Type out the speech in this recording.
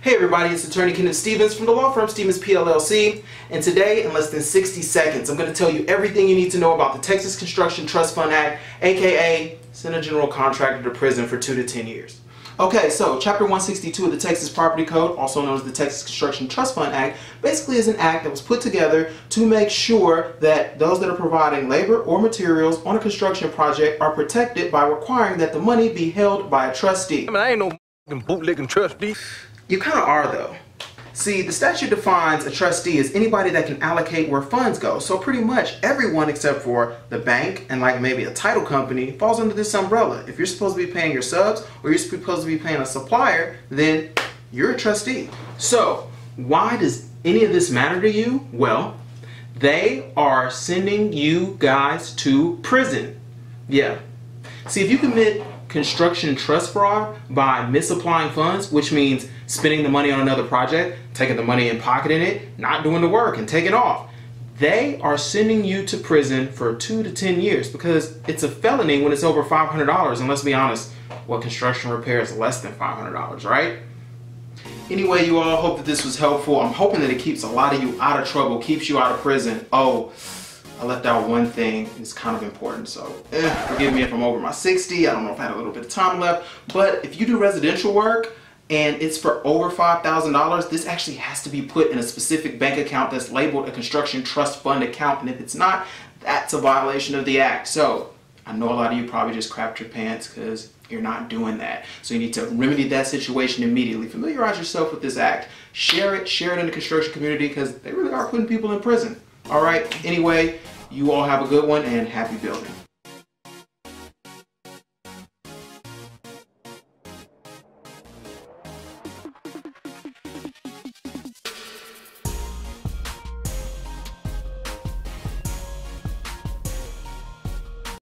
Hey everybody, it's Attorney Kenneth Stevens from the law firm Stevens PLLC, and today in less than 60 seconds I'm going to tell you everything you need to know about the Texas Construction Trust Fund Act, aka send a general contractor to prison for 2 to 10 years. Okay, so Chapter 162 of the Texas Property Code, also known as the Texas Construction Trust Fund Act, basically is an act that was put together to make sure that those that are providing labor or materials on a construction project are protected by requiring that the money be held by a trustee. I mean, I ain't no bootlicking trustee. You kind of are though. See, the statute defines a trustee as anybody that can allocate where funds go. So pretty much everyone except for the bank and like maybe a title company falls under this umbrella. If you're supposed to be paying your subs or you're supposed to be paying a supplier, then you're a trustee. So why does any of this matter to you? Well, they are sending you guys to prison. Yeah. See, if you commit construction trust fraud by misapplying funds, which means spending the money on another project, taking the money and pocketing it, not doing the work and taking off, they are sending you to prison for 2 to 10 years because it's a felony when it's over $500. And let's be honest, what construction repair is less than $500, right? Anyway, you all, hope that this was helpful. I'm hoping that it keeps a lot of you out of trouble, keeps you out of prison. Oh, I left out one thing. It's kind of important, so forgive me if I'm over my 60. I don't know if I had a little bit of time left, but if you do residential work and it's for over $5,000, this actually has to be put in a specific bank account that's labeled a construction trust fund account, and if it's not, that's a violation of the act. So I know a lot of you probably just crapped your pants because you're not doing that. So you need to remedy that situation immediately. Familiarize yourself with this act. Share it in the construction community because they really are putting people in prison. All right, anyway, you all have a good one and happy building.